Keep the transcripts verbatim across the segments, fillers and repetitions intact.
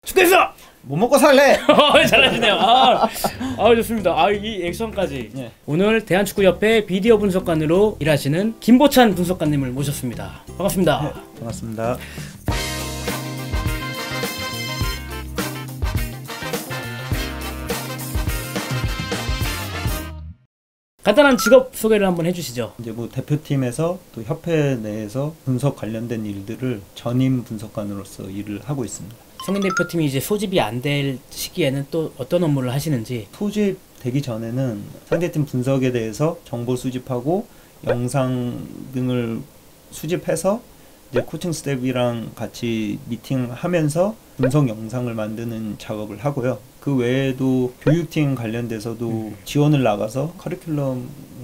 축구했어! 뭐 먹고 살래? 잘하시네요. 아, 아 좋습니다. 아, 이 액션까지. 예. 오늘 대한축구협회 비디오 분석관으로 일하시는 김보찬 분석관님을 모셨습니다. 반갑습니다. 네, 반갑습니다. 간단한 직업 소개를 한번 해주시죠. 이제 뭐 대표팀에서 또 협회 내에서 분석 관련된 일들을 전임 분석관으로서 일을 하고 있습니다. 성인 대표팀이 이제 소집이 안 될 시기에는 또 어떤 업무를 하시는지. 소집되기 전에는 상대팀 분석에 대해서 정보 수집하고 영상 등을 수집해서 이제 코칭 스텝이랑 같이 미팅하면서 분석 영상을 만드는 작업을 하고요. 그 외에도 교육팀 관련돼서도 음. 지원을 나가서 커리큘럼을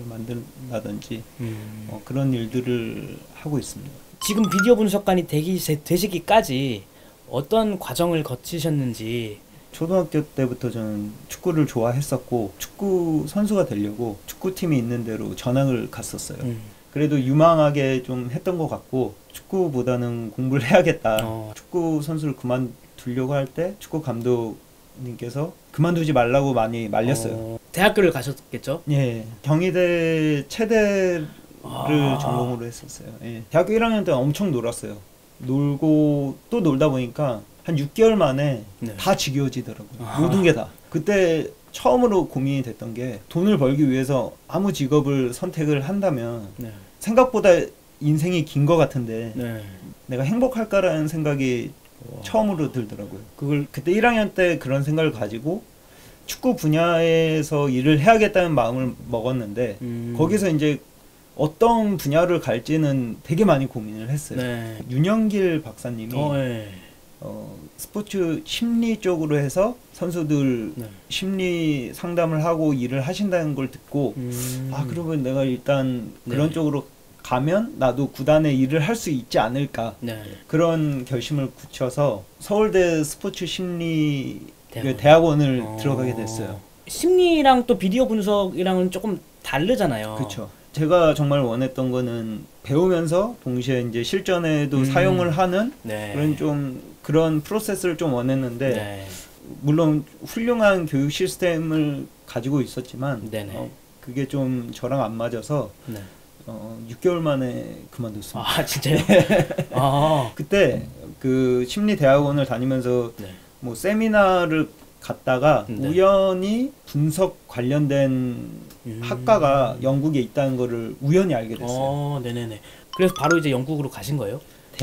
만든다든지 음. 어, 그런 일들을 하고 있습니다. 지금 비디오 분석관이 되기, 되시기까지 어떤 과정을 거치셨는지. 초등학교 때부터 저는 축구를 좋아했었고 축구 선수가 되려고 축구팀이 있는 대로 전학을 갔었어요. 음. 그래도 유망하게 좀 했던 것 같고 축구보다는 공부를 해야겠다. 어. 축구 선수를 그만두려고 할 때 축구 감독님께서 그만두지 말라고 많이 말렸어요. 어. 대학교를 가셨겠죠? 예, 경희대 체대를 아. 전공으로 했었어요. 예. 대학교 일 학년 때 엄청 놀았어요. 놀고 또 놀다 보니까 한 육 개월 만에 네. 다 지겨워지더라고요. 아. 모든 게 다. 그때 처음으로 고민이 됐던 게 돈을 벌기 위해서 아무 직업을 선택을 한다면 네. 생각보다 인생이 긴 것 같은데 네. 내가 행복할까라는 생각이 와. 처음으로 들더라고요. 그걸 그때 일 학년 때 그런 생각을 가지고 축구 분야에서 일을 해야겠다는 마음을 먹었는데 음. 거기서 이제 어떤 분야를 갈지는 되게 많이 고민을 했어요. 네. 윤영길 박사님이 어, 네. 어, 스포츠 심리 쪽으로 해서 선수들 네. 심리 상담을 하고 일을 하신다는 걸 듣고 음. 아 그러면 내가 일단 그런 네. 쪽으로 가면 나도 구단에 일을 할 수 있지 않을까 네. 그런 결심을 굳혀서 서울대 스포츠 심리 대학원. 대학원을 어. 들어가게 됐어요. 심리랑 또 비디오 분석이랑은 조금 다르잖아요. 그렇죠. 제가 정말 원했던 거는 배우면서 동시에 이제 실전에도 음. 사용을 하는 네. 그런 좀 그런 프로세스를 좀 원했는데 네. 물론 훌륭한 교육 시스템을 가지고 있었지만 어, 그게 좀 저랑 안 맞아서 네. 어, 육 개월 만에 그만뒀습니다. 아 진짜요? 아. 그때 그 심리 대학원을 다니면서 네. 뭐 세미나를 갔다가 네. 우연히 분석 관련된 음. 학과가 영국에 있다는 거를 우연히 알게 됐어요. 어, 네네네. 그래서 바로 이제 영국으로 가신 거예요?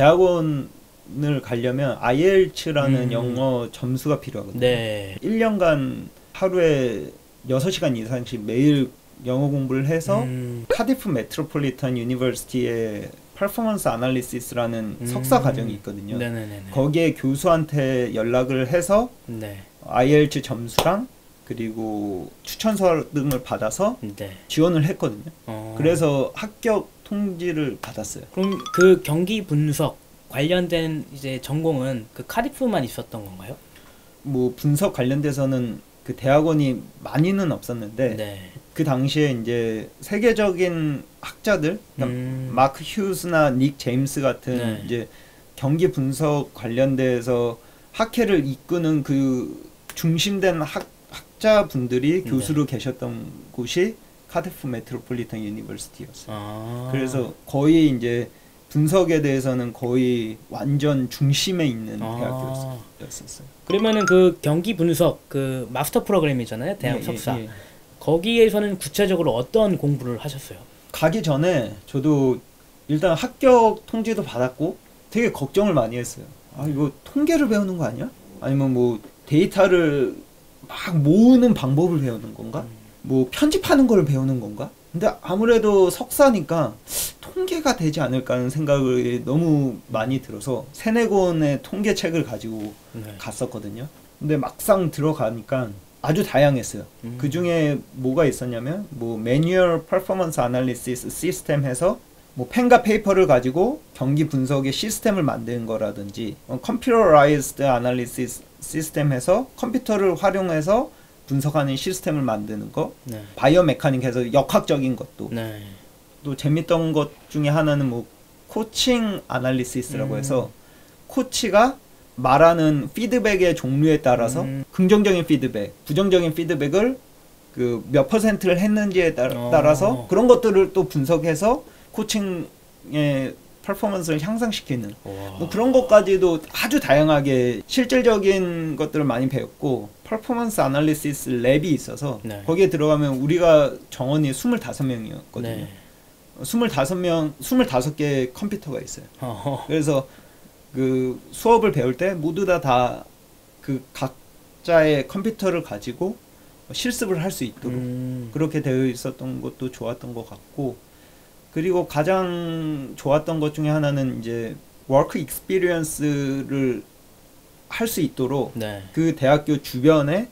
대학원을 가려면 아이엘츠라는 음. 영어 점수가 필요하거든요. 네. 일 년간 하루에 여섯 시간 이상씩 매일 영어 공부를 해서 음. 카디프 메트로폴리탄 유니버시티의 퍼포먼스 아날리시스라는 음. 석사 과정이 있거든요. 네네네네. 거기에 교수한테 연락을 해서 네. 아이엘츠 점수랑 그리고 추천서 등을 받아서 네. 지원을 했거든요. 어. 그래서 합격 통지를 받았어요. 그럼 그 경기 분석 관련된 이제 전공은 그 카디프만 있었던 건가요? 뭐 분석 관련돼서는 그 대학원이 많이는 없었는데 네. 그 당시에 이제 세계적인 학자들, 그러니까 음. 마크 휴스나 닉 제임스 같은 네. 이제 경기 분석 관련돼서 학회를 이끄는 그 중심된 학 학자분들이 네. 교수로 계셨던 곳이 카디프 메트로폴리탄 유니버시티였어요. 아. 그래서 거의 이제 분석에 대해서는 거의 완전 중심에 있는 아. 대학교였었어요. 그러면은 그 경기 분석 그 마스터 프로그램이잖아요, 대학 예, 석사. 예, 예. 거기에서는 구체적으로 어떤 공부를 하셨어요? 가기 전에 저도 일단 합격 통지도 받았고 되게 걱정을 많이 했어요. 아 이거 통계를 배우는 거 아니야? 아니면 뭐 데이터를 막 모으는 방법을 배우는 건가? 음. 뭐 편집하는 걸 배우는 건가? 근데 아무래도 석사니까 통계가 되지 않을까 하는 생각이 너무 많이 들어서 세네 권의 통계책을 가지고 네. 갔었거든요. 근데 막상 들어가니까 아주 다양했어요. 음. 그 중에 뭐가 있었냐면 뭐 매뉴얼 퍼포먼스 아날리시스 시스템 해서 뭐 펜과 페이퍼를 가지고 경기 분석의 시스템을 만드는 거라든지 어, 컴퓨터라이즈드 아날리시스 시스템 해서 컴퓨터를 활용해서 분석하는 시스템을 만드는 거 네. 바이오 메카닉 해서 역학적인 것도 네. 또 재밌던 것 중에 하나는 뭐 코칭 아날리시스라고 음. 해서 코치가 말하는 피드백의 종류에 따라서 음. 긍정적인 피드백, 부정적인 피드백을 그 몇 퍼센트를 했는지에 따, 어. 따라서 그런 것들을 또 분석해서 코칭의 퍼포먼스를 향상시키는 뭐 그런 것까지도 아주 다양하게 실질적인 것들을 많이 배웠고, 퍼포먼스 아날리시스 랩이 있어서 네. 거기에 들어가면 우리가 정원이 스물다섯 명이었거든요. 네. 스물다섯 명, 스물다섯 개의 컴퓨터가 있어요. 어허. 그래서 그 수업을 배울 때 모두 다 다 그 각자의 컴퓨터를 가지고 실습을 할 수 있도록 음. 그렇게 되어 있었던 것도 좋았던 것 같고, 그리고 가장 좋았던 것 중에 하나는 이제 워크 익스피리언스를 할 수 있도록 네. 그 대학교 주변에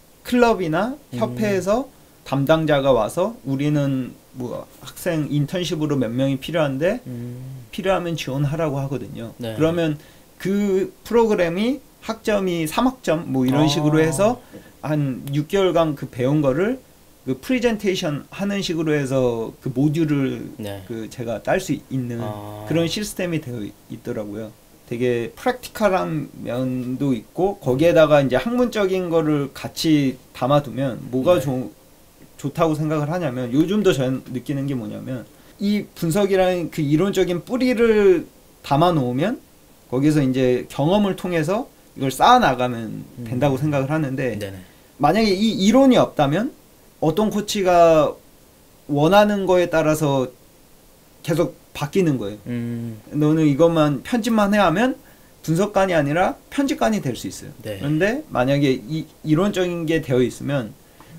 클럽이나 협회에서 음. 담당자가 와서 우리는 뭐 학생 인턴십으로 몇 명이 필요한데 음. 필요하면 지원하라고 하거든요. 네. 그러면 그 프로그램이 학점이 삼 학점 뭐 이런 아. 식으로 해서 한 육 개월간 그 배운 거를 그 프리젠테이션 하는 식으로 해서 그 모듈을 네. 그 제가 딸 수 있는 아. 그런 시스템이 되어 있더라고요. 되게 프랙티컬한 면도 있고 거기에다가 이제 학문적인 거를 같이 담아두면 뭐가 네. 조, 좋다고 생각을 하냐면, 요즘도 저는 느끼는 게 뭐냐면 이 분석이라는 그 이론적인 뿌리를 담아 놓으면 거기서 이제 경험을 통해서 이걸 쌓아 나가면 된다고 음. 생각을 하는데 네네. 만약에 이 이론이 없다면 어떤 코치가 원하는 거에 따라서 계속 바뀌는 거예요. 음. 너는 이것만 편집만 해 하면 분석관이 아니라 편집관이 될 수 있어요. 네. 그런데 만약에 이 이론적인 게 되어 있으면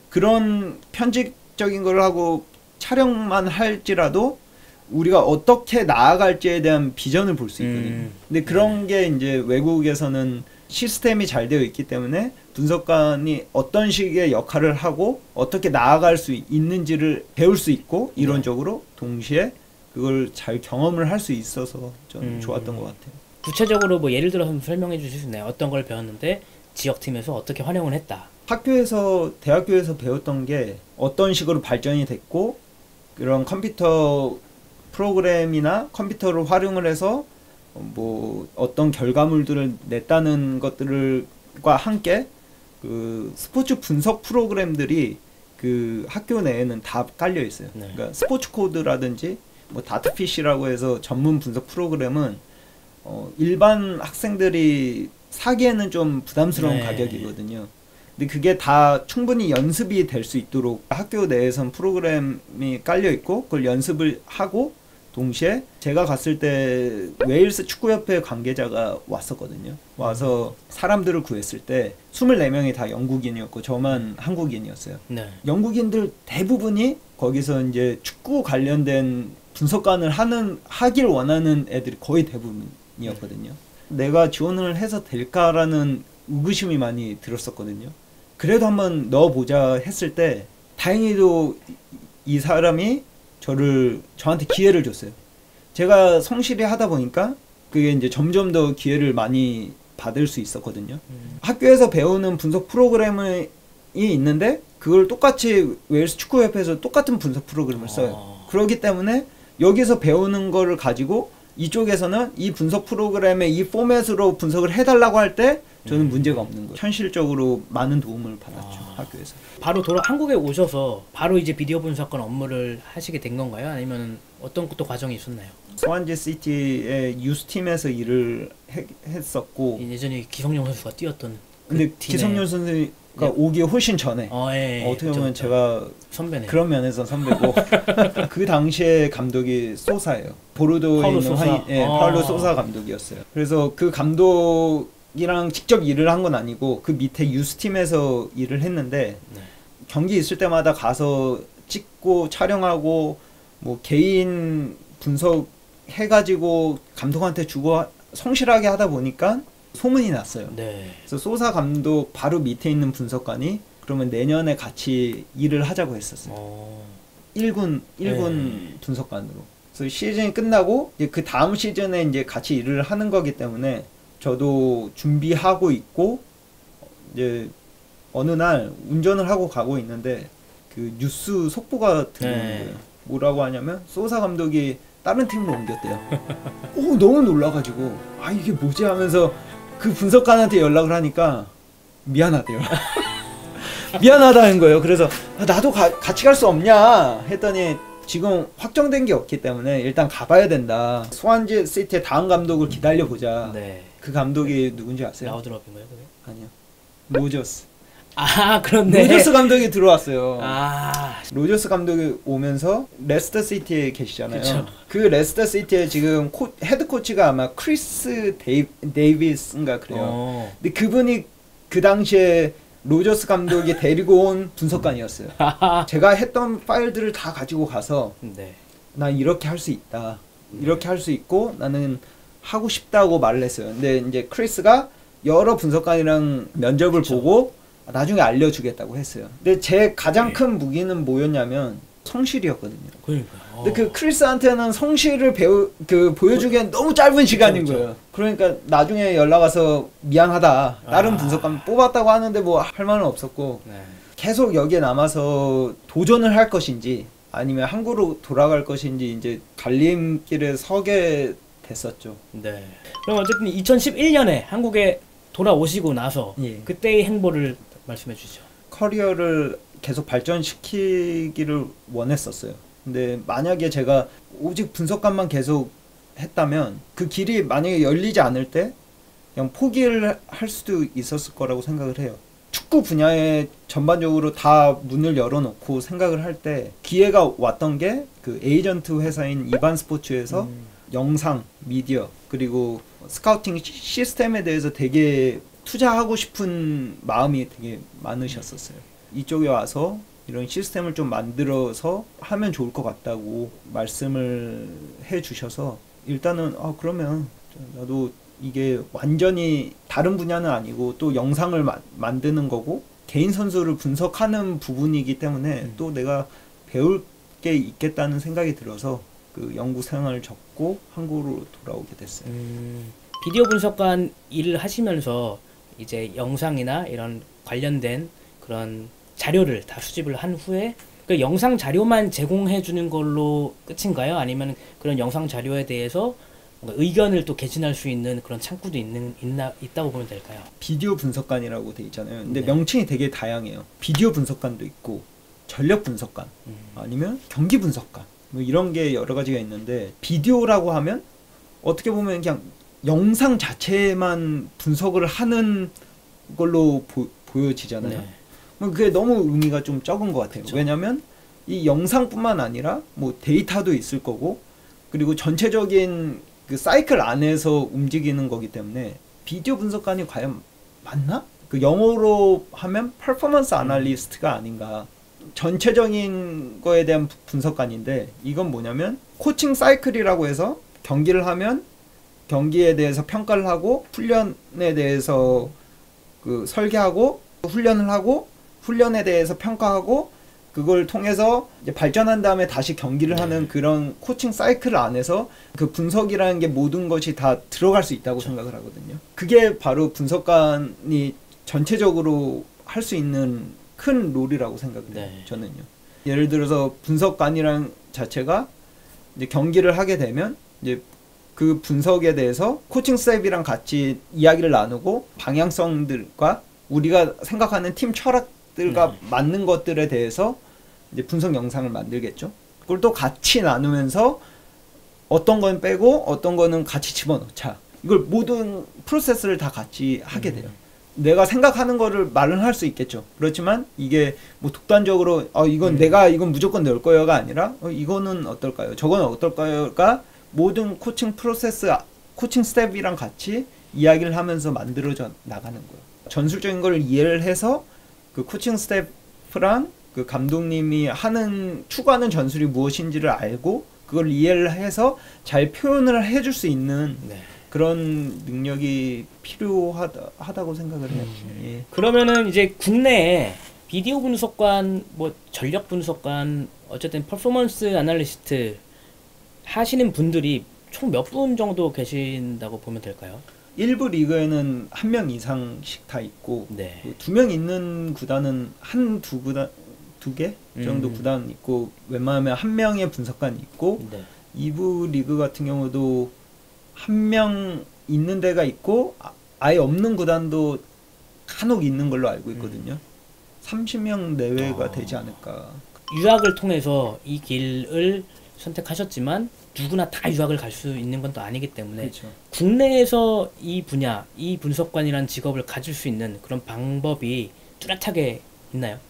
그런 편집적인 걸 하고 촬영만 할지라도 우리가 어떻게 나아갈지에 대한 비전을 볼 수 있거든요. 음. 근데 그런 게 이제 외국에서는 시스템이 잘 되어 있기 때문에 분석관이 어떤 식의 역할을 하고 어떻게 나아갈 수 있는지를 배울 수 있고 이론적으로 동시에 그걸 잘 경험을 할 수 있어서 저는 음. 좋았던 것 같아요. 구체적으로 뭐 예를 들어서 설명해 주실 수 있나요? 어떤 걸 배웠는데 지역팀에서 어떻게 활용을 했다. 학교에서 대학교에서 배웠던 게 어떤 식으로 발전이 됐고 그런 컴퓨터 프로그램이나 컴퓨터를 활용을 해서 뭐 어떤 결과물들을 냈다는 것들과 함께 그 스포츠 분석 프로그램들이 그 학교 내에는 다 깔려 있어요. 네. 그러니까 스포츠 코드라든지 뭐 다트피쉬라고 해서 전문 분석 프로그램은 어 일반 학생들이 사기에는 좀 부담스러운 네. 가격이거든요. 근데 그게 다 충분히 연습이 될 수 있도록 학교 내에선 프로그램이 깔려 있고 그걸 연습을 하고, 동시에 제가 갔을 때 웨일스 축구협회 관계자가 왔었거든요. 와서 사람들을 구했을 때 스물네 명이 다 영국인이었고 저만 한국인이었어요. 네. 영국인들 대부분이 거기서 이제 축구 관련된 분석관을 하는 하길 원하는 애들이 거의 대부분이었거든요. 네. 내가 지원을 해서 될까라는 의구심이 많이 들었었거든요. 그래도 한번 넣어보자 했을 때 다행히도 이 사람이 저를 저한테 기회를 줬어요. 제가 성실히 하다 보니까 그게 이제 점점 더 기회를 많이 받을 수 있었거든요. 음. 학교에서 배우는 분석 프로그램이 있는데 그걸 똑같이 웨일스 축구협회에서 똑같은 분석 프로그램을 써요. 아. 그렇기 때문에 여기서 배우는 거를 가지고 이쪽에서는 이 분석 프로그램의 이 포맷으로 분석을 해달라고 할 때 저는 음. 문제가 없는 거예요. 현실적으로 많은 도움을 받았죠. 아. 학교에서. 바로 돌아 한국에 오셔서 바로 이제 비디오 분석관 업무를 하시게 된 건가요? 아니면 어떤 또 과정이 있었나요? 스완지 시티의 유스팀에서 일을 해, 했었고 예전에 기성용 선수가 뛰었던 그 근데 기성용 선수가 예. 오기 훨씬 전에 어, 예, 예. 어떻게 보면 그쵸, 제가 선배네요. 그런 면에서 선배고 그 당시에 감독이 소사예요. 보르도에 있는 소사. 화이, 예, 아. 파울로 소사 감독이었어요. 그래서 그 감독이랑 직접 일을 한 건 아니고 그 밑에 유스팀에서 일을 했는데 네. 경기 있을 때마다 가서 찍고 촬영하고 뭐 개인 분석 해가지고 감독한테 주고 성실하게 하다 보니까 소문이 났어요. 네. 그래서 소사 감독 바로 밑에 있는 분석관이 그러면 내년에 같이 일을 하자고 했었어요. 오. 일 군 일 군 네. 분석관으로. 그래서 시즌이 끝나고 이제 그 다음 시즌에 이제 같이 일을 하는 거기 때문에 저도 준비하고 있고 이제 어느 날 운전을 하고 가고 있는데 그 뉴스 속보가 들어오는 네. 거예요. 뭐라고 하냐면 소사 감독이 다른 팀으로 옮겼대요. 오 너무 놀라가지고 아 이게 뭐지 하면서 그 분석관한테 연락을 하니까 미안하대요. 미안하다는 거예요. 그래서 아, 나도 가, 같이 갈 수 없냐 했더니 지금 확정된 게 없기 때문에 일단 가봐야 된다. 스완지 시티의 다음 감독을 기다려보자. 네. 그 감독이 누군지 아세요? 라우드럽인가요? 아니요. 로저스. 아, 그렇네. 로저스 감독이 들어왔어요. 아. 로저스 감독이 오면서 레스터 시티에 계시잖아요. 그쵸. 그 레스터 시티에 지금 코, 헤드 코치가 아마 크리스 데이, 데이비스인가 그래요. 어. 근데 그분이 그 당시에 로저스 감독이 데리고 온 분석관이었어요. 제가 했던 파일들을 다 가지고 가서 네. 나 이렇게 할 수 있다. 이렇게 할 수 있고 나는 하고 싶다고 말을 했어요. 근데 이제 크리스가 여러 분석관이랑 면접을 그쵸. 보고 나중에 알려주겠다고 했어요. 근데 제 가장 큰 무기는 뭐였냐면 성실이었거든요. 그러니까. 근데 그 크리스한테는 성실을 배우 그 보여주기엔 너무 짧은 시간인 그쵸, 거예요. 그러니까 나중에 연락 와서 미안하다. 다른 아. 분석관 뽑았다고 하는데 뭐 할 말은 없었고 네. 계속 여기에 남아서 도전을 할 것인지 아니면 한국으로 돌아갈 것인지 이제 갈림길에 서게 됐었죠. 네. 그럼 어쨌든 이천십일 년에 한국에 돌아오시고 나서 예. 그때의 행보를 말씀해 주시죠. 커리어를 계속 발전시키기를 원했었어요. 근데 만약에 제가 오직 분석관만 계속 했다면 그 길이 만약에 열리지 않을 때 그냥 포기를 할 수도 있었을 거라고 생각을 해요. 축구 분야에 전반적으로 다 문을 열어놓고 생각을 할 때 기회가 왔던 게 그 에이전트 회사인 이반 스포츠에서 음. 영상, 미디어 그리고 스카우팅 시스템에 대해서 되게 투자하고 싶은 마음이 되게 많으셨었어요. 이쪽에 와서 이런 시스템을 좀 만들어서 하면 좋을 것 같다고 말씀을 해 주셔서 일단은 아 그러면 나도 이게 완전히 다른 분야는 아니고 또 영상을 마, 만드는 거고 개인 선수를 분석하는 부분이기 때문에 음. 또 내가 배울 게 있겠다는 생각이 들어서 그 연구 생활을 접고 한국으로 돌아오게 됐어요. 음, 비디오 분석관 일을 하시면서 이제 영상이나 이런 관련된 그런 자료를 다 수집을 한 후에 그 영상 자료만 제공해 주는 걸로 끝인가요? 아니면 그런 영상 자료에 대해서 뭔가 의견을 또 개진할 수 있는 그런 창구도 있는 있나 있다고 보면 될까요? 비디오 분석관이라고 돼 있잖아요. 근데 네. 명칭이 되게 다양해요. 비디오 분석관도 있고 전력 분석관 음. 아니면 경기 분석관 뭐 이런 게 여러 가지가 있는데 비디오라고 하면 어떻게 보면 그냥 영상 자체만 분석을 하는 걸로 보, 보여지잖아요. 네. 그게 너무 의미가 좀 적은 것 같아요. 그쵸. 왜냐하면 이 영상뿐만 아니라 뭐 데이터도 있을 거고 그리고 전체적인 그 사이클 안에서 움직이는 거기 때문에 비디오 분석관이 과연 맞나? 그 영어로 하면 퍼포먼스 아날리스트가 아닌가. 전체적인 거에 대한 분석관인데 이건 뭐냐면 코칭 사이클이라고 해서 경기를 하면 경기에 대해서 평가를 하고 훈련에 대해서 그 설계하고 훈련을 하고 훈련에 대해서 평가하고 그걸 통해서 이제 발전한 다음에 다시 경기를 네. 하는 그런 코칭 사이클 안에서 그 분석이라는 게 모든 것이 다 들어갈 수 있다고 그렇죠. 생각을 하거든요. 그게 바로 분석관이 전체적으로 할 수 있는 큰 롤이라고 생각을 해요. 네. 저는요. 예를 들어서 분석관이란 자체가 이제 경기를 하게 되면 이제 그 분석에 대해서 코칭 스텝이랑 같이 이야기를 나누고 방향성들과 우리가 생각하는 팀 철학들과 네. 맞는 것들에 대해서 이제 분석 영상을 만들겠죠. 그걸 또 같이 나누면서 어떤 건 빼고 어떤 거는 같이 집어넣자. 이걸 모든 프로세스를 다 같이 하게 돼요. 음. 내가 생각하는 거를 말은 할 수 있겠죠. 그렇지만 이게 뭐 독단적으로 어 이건 음. 내가 이건 무조건 넣을 거요가 아니라 어 이거는 어떨까요? 저건 어떨까요가 모든 코칭 프로세스, 코칭 스텝이랑 같이 이야기를 하면서 만들어져 나가는 거예요. 전술적인 걸 이해를 해서 그 코칭 스텝이랑 그 감독님이 하는 추구하는 전술이 무엇인지를 알고 그걸 이해를 해서 잘 표현을 해줄 수 있는 네. 그런 능력이 필요하다고 생각을 해요. 음. 예. 그러면은 이제 국내에 비디오 분석관, 뭐 전력 분석관, 어쨌든 퍼포먼스 아날리스트 하시는 분들이 총 몇 분 정도 계신다고 보면 될까요? 일부 리그에는 한 명 이상씩 다 있고 네. 두 명 있는 구단은 한 두 구단 두 개 정도 음. 구단 있고 웬만하면 한 명의 분석관이 있고 네. 이 부 리그 같은 경우도 한 명 있는 데가 있고 아예 없는 구단도 간혹 있는 걸로 알고 있거든요. 음. 삼십 명 내외가 어. 되지 않을까. 유학을 통해서 이 길을 선택하셨지만 누구나 다 유학을 갈 수 있는 건 또 아니기 때문에 그렇죠. 국내에서 이 분야, 이 분석관이라는 직업을 가질 수 있는 그런 방법이 뚜렷하게 있나요?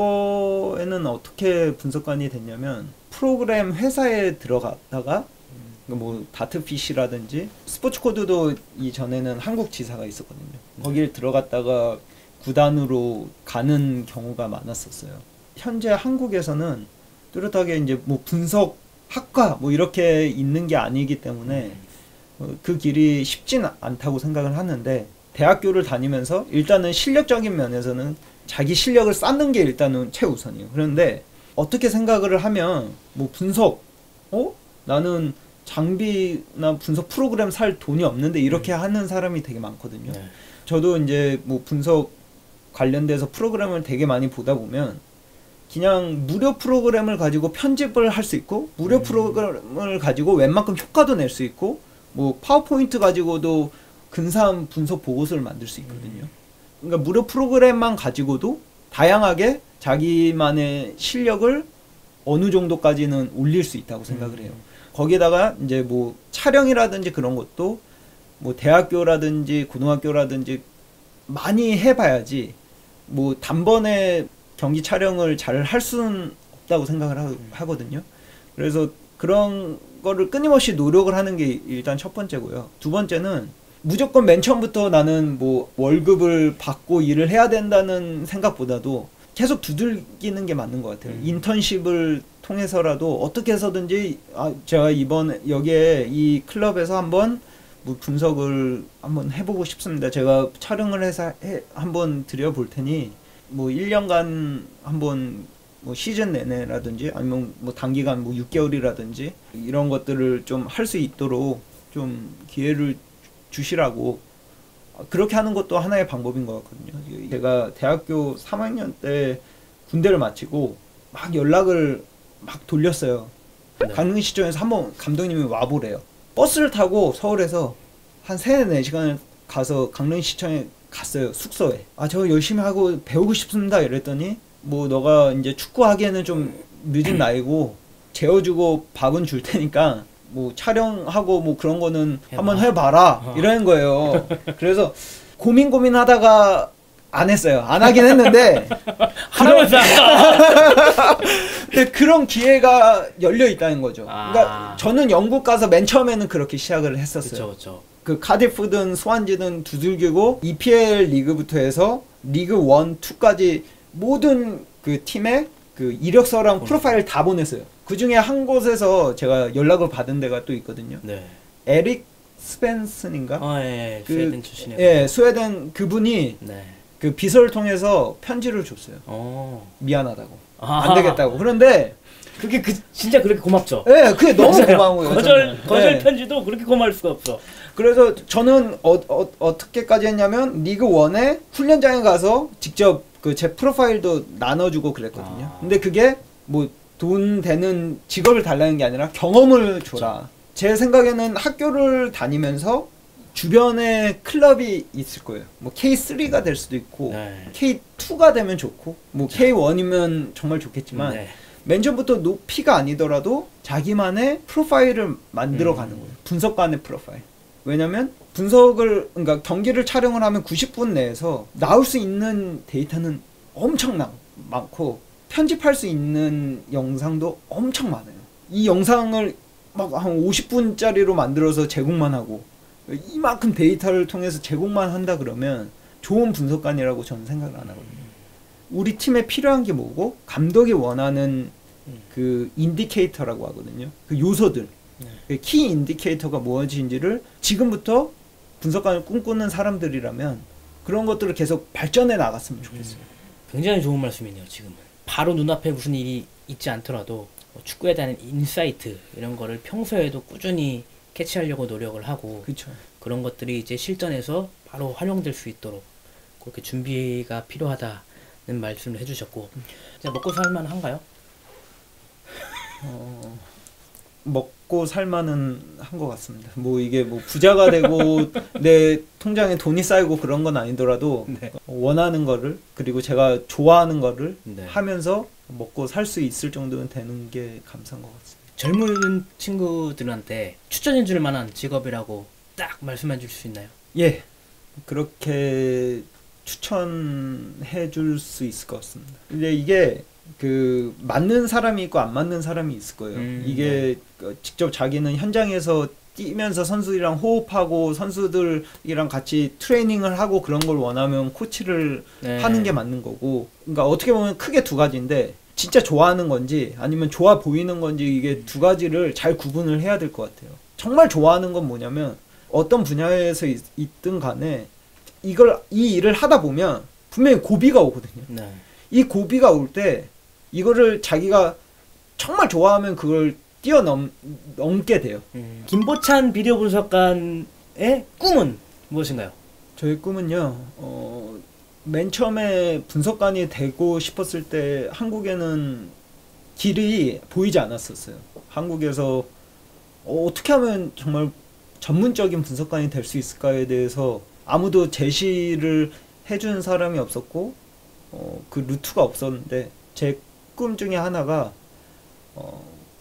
과거에는 어떻게 분석관이 됐냐면 프로그램 회사에 들어갔다가 음. 뭐 다트피시라든지 스포츠 코드도 이전에는 한국 지사가 있었거든요. 네. 거길 들어갔다가 구단으로 가는 경우가 많았었어요. 현재 한국에서는 뚜렷하게 이제 뭐 분석 학과 뭐 이렇게 있는 게 아니기 때문에 어, 그 길이 쉽진 않다고 생각을 하는데 대학교를 다니면서 일단은 실력적인 면에서는 자기 실력을 쌓는 게 일단은 최우선이에요. 그런데 어떻게 생각을 하면 뭐 분석 어? 나는 장비나 분석 프로그램 살 돈이 없는데 이렇게 음. 하는 사람이 되게 많거든요. 네. 저도 이제 뭐 분석 관련돼서 프로그램을 되게 많이 보다 보면 그냥 무료 프로그램을 가지고 편집을 할 수 있고 무료 음. 프로그램을 가지고 웬만큼 효과도 낼 수 있고 뭐 파워포인트 가지고도 근사한 분석 보고서를 만들 수 있거든요. 음. 그러니까 무료 프로그램만 가지고도 다양하게 자기만의 실력을 어느 정도까지는 올릴 수 있다고 생각을 해요. 음. 거기에다가 이제 뭐 촬영이라든지 그런 것도 뭐 대학교라든지 고등학교라든지 많이 해봐야지 뭐 단번에 경기 촬영을 잘 할 수는 없다고 생각을 하, 하거든요. 그래서 그런 거를 끊임없이 노력을 하는 게 일단 첫 번째고요. 두 번째는 무조건 맨 처음부터 나는 뭐 월급을 받고 일을 해야 된다는 생각보다도 계속 두들기는 게 맞는 것 같아요. 음. 인턴십을 통해서라도 어떻게 해서든지 아 제가 이번 여기에 이 클럽에서 한번 뭐 분석을 한번 해보고 싶습니다. 제가 촬영을 해서 해, 한번 드려볼 테니 뭐 일 년간 한번 뭐 시즌 내내라든지 아니면 뭐 단기간 뭐 육 개월이라든지 이런 것들을 좀 할 수 있도록 좀 기회를 주시라고 그렇게 하는 것도 하나의 방법인 것 같거든요. 제가 대학교 삼 학년 때 군대를 마치고 막 연락을 막 돌렸어요. 네. 강릉시청에서 한번 감독님이 와보래요. 버스를 타고 서울에서 한 세, 네 시간을 가서 강릉시청에 갔어요. 숙소에. 아, 저 열심히 하고 배우고 싶습니다. 이랬더니 뭐 너가 이제 축구하기에는 좀 늦은 나이고 재워주고 밥은 줄 테니까 뭐 촬영하고 뭐 그런 거는 해봐. 한번 해봐라. 어. 이러는 거예요. 그래서 고민 고민하다가 안 했어요. 안 하긴 했는데 하면서 근데 그런 기회가 열려 있다는 거죠. 아. 그러니까 저는 영국 가서 맨 처음에는 그렇게 시작을 했었어요. 그쵸, 그쵸. 그 카디프든 스완지든 두들기고 이피엘 리그부터 해서 리그 일, 이까지 모든 그 팀의 그 이력서랑 보내. 프로파일 다 보냈어요. 그 중에 한 곳에서 제가 연락을 받은 데가 또 있거든요. 네. 에릭 스펜슨인가? 아, 예, 그, 스웨덴 출신이요. 예, 스웨덴 그분이 네. 그 비서를 통해서 편지를 줬어요. 오. 미안하다고. 아하. 안 되겠다고. 그런데 그게 그 진짜 그렇게 고맙죠. 예, 네, 그게 너무 고마운 거예요. 거절 거절 네. 편지도 그렇게 고마울 수가 없어. 그래서 저는 어, 어, 어떻게까지 했냐면 리그 일에 훈련장에 가서 직접 그 제 프로파일도 나눠주고 그랬거든요. 아. 근데 그게 뭐 돈 되는 직업을 달라는 게 아니라 경험을 줘라. 그렇죠. 제 생각에는 학교를 다니면서 주변에 클럽이 있을 거예요. 뭐 케이 쓰리가 될 수도 있고 네. 케이 투가 되면 좋고 뭐 케이 원이면 정말 좋겠지만 네. 맨 처음부터 높이가 아니더라도 자기만의 프로파일을 만들어가는 음. 거예요. 분석관의 프로파일. 왜냐면 분석을 그러니까 경기를 촬영을 하면 구십 분 내에서 나올 수 있는 데이터는 엄청나 많고 편집할 수 있는 영상도 엄청 많아요. 이 영상을 막 한 오십 분짜리로 만들어서 제공만 하고 이만큼 데이터를 통해서 제공만 한다 그러면 좋은 분석관이라고 저는 생각을 안 하거든요. 우리 팀에 필요한 게 뭐고 감독이 원하는 그 인디케이터라고 하거든요. 그 요소들. 네. 키 인디케이터가 무엇인지를 지금부터 분석관을 꿈꾸는 사람들이라면 그런 것들을 계속 발전해 나갔으면 좋겠어요. 음, 굉장히 좋은 말씀이네요. 지금은 바로 눈앞에 무슨 일이 있지 않더라도 뭐 축구에 대한 인사이트 이런 거를 평소에도 꾸준히 캐치하려고 노력을 하고 그쵸. 그런 것들이 이제 실전에서 바로 활용될 수 있도록 그렇게 준비가 필요하다는 말씀을 해주셨고 음. 먹고 살만한가요? 어... 먹고 살만은 한 것 같습니다. 뭐 이게 뭐 부자가 되고 내 통장에 돈이 쌓이고 그런 건 아니더라도 네. 원하는 거를 그리고 제가 좋아하는 거를 네. 하면서 먹고 살 수 있을 정도는 되는 게 감사한 것 같습니다. 젊은 친구들한테 추천해 줄 만한 직업이라고 딱 말씀해 줄 수 있나요? 예, 그렇게 추천해 줄 수 있을 것 같습니다. 근데 이게 그 맞는 사람이 있고 안 맞는 사람이 있을 거예요. 음, 이게 네. 직접 자기는 현장에서 뛰면서 선수들이랑 호흡하고 선수들이랑 같이 트레이닝을 하고 그런 걸 원하면 코치를 네. 하는 게 맞는 거고, 그러니까 어떻게 보면 크게 두 가지인데 진짜 좋아하는 건지 아니면 좋아 보이는 건지 이게 두 가지를 잘 구분을 해야 될 것 같아요. 정말 좋아하는 건 뭐냐면 어떤 분야에서 있, 있든 간에 이걸 이 일을 하다 보면 분명히 고비가 오거든요. 네. 이 고비가 올 때 이거를 자기가 정말 좋아하면 그걸 뛰어넘 넘게 돼요. 음. 김보찬 비디오 분석관의 꿈은 무엇인가요? 저의 꿈은요. 어, 맨 처음에 분석관이 되고 싶었을 때 한국에는 길이 보이지 않았었어요. 한국에서 어, 어떻게 하면 정말 전문적인 분석관이 될 수 있을까에 대해서 아무도 제시를 해준 사람이 없었고 어, 그 루트가 없었는데 제 꿈 중에 하나가 어,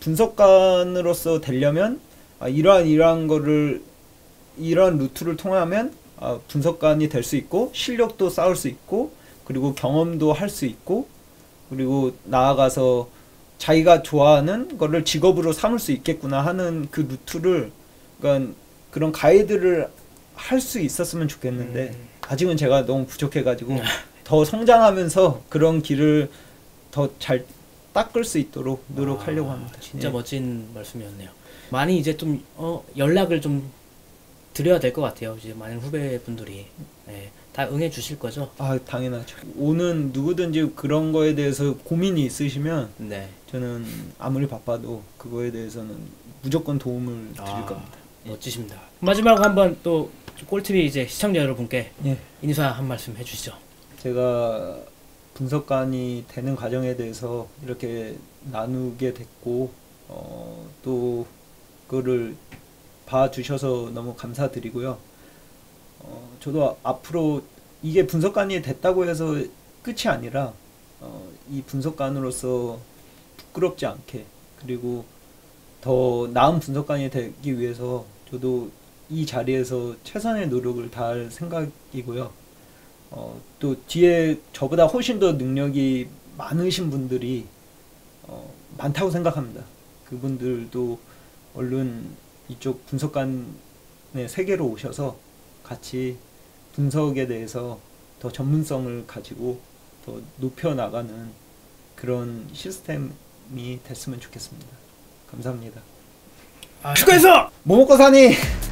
분석관으로서 되려면 아, 이러한 이러한 거를 이러한 루트를 통하면 아, 분석관이 될 수 있고 실력도 쌓을 수 있고 그리고 경험도 할 수 있고 그리고 나아가서 자기가 좋아하는 거를 직업으로 삼을 수 있겠구나 하는 그 루트를 그러니까 그런 가이드를 할 수 있었으면 좋겠는데 음. 아직은 제가 너무 부족해가지고 더 성장하면서 그런 길을 더 잘 닦을 수 있도록 노력하려고 합니다. 아, 진짜 예. 멋진 말씀이었네요. 많이 이제 좀 어, 연락을 좀 드려야 될 것 같아요. 이제 많은 후배분들이 네, 다 응해 주실 거죠? 아 당연하죠. 오는 누구든지 그런 거에 대해서 고민이 있으시면 네. 저는 아무리 바빠도 그거에 대해서는 무조건 도움을 드릴 아, 겁니다. 멋지십니다. 마지막 한번 또 꼴티비 이제 시청자 여러분께 예. 인사 한 말씀 해주시죠. 제가 분석관이 되는 과정에 대해서 이렇게 나누게 됐고 어, 또 그거를 봐주셔서 너무 감사드리고요. 어, 저도 앞으로 이게 분석관이 됐다고 해서 끝이 아니라 어, 이 분석관으로서 부끄럽지 않게 그리고 더 나은 분석관이 되기 위해서 저도 이 자리에서 최선의 노력을 다할 생각이고요. 어, 또 뒤에 저보다 훨씬 더 능력이 많으신 분들이 어, 많다고 생각합니다. 그분들도 얼른 이쪽 분석관의 세계로 오셔서 같이 분석에 대해서 더 전문성을 가지고 더 높여나가는 그런 시스템이 됐으면 좋겠습니다. 감사합니다. 아, 축하해서! 모모코사니